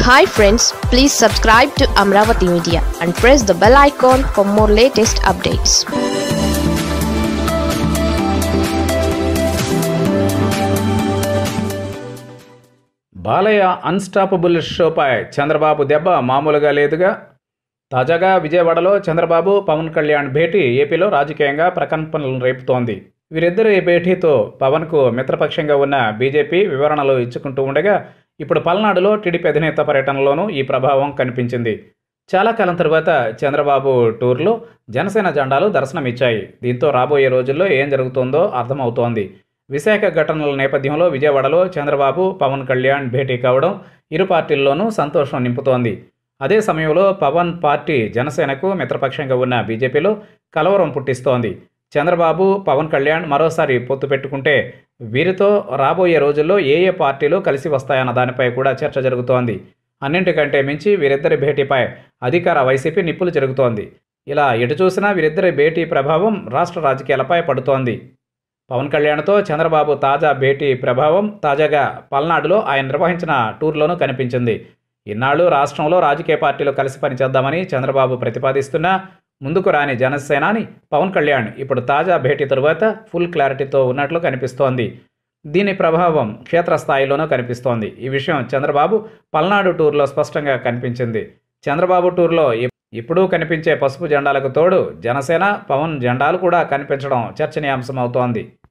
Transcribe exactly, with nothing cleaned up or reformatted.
Hi friends, please subscribe to Amaravathi Media and press the bell icon for more latest updates. Balayya unstoppable షోపై చంద్రబాబు దెబ్బ మామూలుగా లేదుగా. తాజాగా విజయవాడలో చంద్రబాబు పవన్ కళ్యాణ్ భేటీ ఏపీలో రాజకీయంగా ప్రకంపనలు రేపుతోంది. వీరిద్దరి భేటీతో పవన్కు మిత్రపక్షంగా ఉన్న బీజేపీ వివరణలు ఇచ్చుకుంటూ ఉండగా, ఇప్పుడు పల్నాడులో టీడీపీ అధినేత పర్యటనలోనూ ఈ ప్రభావం కనిపించింది. చాలా కాలం తర్వాత చంద్రబాబు టూర్లో జనసేన జెండాలు దర్శనమిచ్చాయి. దీంతో రాబోయే రోజుల్లో ఏం జరుగుతుందో అర్థమవుతోంది. విశాఖ ఘటనల నేపథ్యంలో విజయవాడలో చంద్రబాబు పవన్ కళ్యాణ్ భేటీ కావడం ఇరు పార్టీల్లోనూ సంతోషం నింపుతోంది. అదే సమయంలో పవన్ పార్టీ జనసేనకు మిత్రపక్షంగా ఉన్న బీజేపీలో కలవరం పుట్టిస్తోంది. చంద్రబాబు పవన్ కళ్యాణ్ మరోసారి పొత్తు పెట్టుకుంటే వీరితో రాబోయే రోజుల్లో ఏ ఏ పార్టీలు కలిసి వస్తాయన్న దానిపై కూడా చర్చ జరుగుతోంది. అన్నింటికంటే మించి వీరిద్దరి భేటీపై అధికార వైసీపీ నిప్పులు జరుగుతోంది. ఇలా ఎటు చూసినా వీరిద్దరి భేటీ ప్రభావం రాష్ట్ర రాజకీయాలపై పడుతోంది. పవన్ కళ్యాణ్తో చంద్రబాబు తాజా భేటీ ప్రభావం తాజాగా పల్నాడులో ఆయన నిర్వహించిన టూర్లోనూ కనిపించింది. ఇన్నాళ్లు రాష్ట్రంలో రాజకీయ పార్టీలు కలిసి పనిచేద్దామని చంద్రబాబు ప్రతిపాదిస్తున్నా ముందుకు రాని జనసేనాని పవన్ కళ్యాణ్ ఇప్పుడు తాజా భేటీ తరువాత ఫుల్ క్లారిటీతో ఉన్నట్లు కనిపిస్తోంది. దీని ప్రభావం క్షేత్రస్థాయిలోనూ కనిపిస్తోంది. ఈ విషయం చంద్రబాబు పల్నాడు టూర్లో స్పష్టంగా కనిపించింది. చంద్రబాబు టూర్లో ఇప్పుడు కనిపించే పసుపు జెండాలకు తోడు జనసేన పవన్ జెండాలు కూడా కనిపించడం చర్చనీయాంశమవుతోంది.